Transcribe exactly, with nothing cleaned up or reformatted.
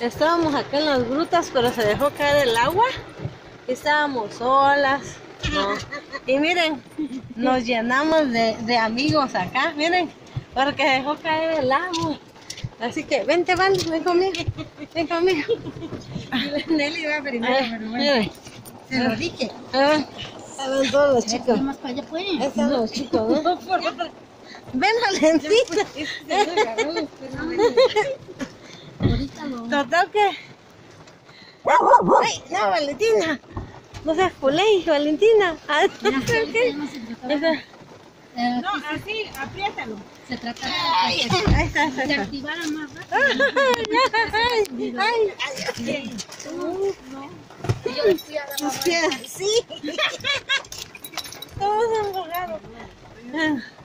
Estábamos acá en las grutas, pero se dejó caer el agua. Estábamos solas. No. Y miren, nos llenamos de, de amigos acá, miren, porque dejó caer el agua. Así que vente, Van, ven conmigo, ven conmigo. Nelly va primero, Ay, pero bueno, miren. se lo dije. Ah, ahí van todos los chicos. Más para allá, pues. Ahí están los chicos, ¿no? Ven, Valentina. Ahorita lo... Total que... Ay, no, Valentina. No seas culé, Valentina. Ah, Mira, ¿qué? no se trataba de- Esa- eh, No, así, apriétalo. se trata de Ahí está, ahí está, ahí que se está. activara más rápido. Ay, ay, ay. Yo le fui a dar la Sí. Todos embarrados.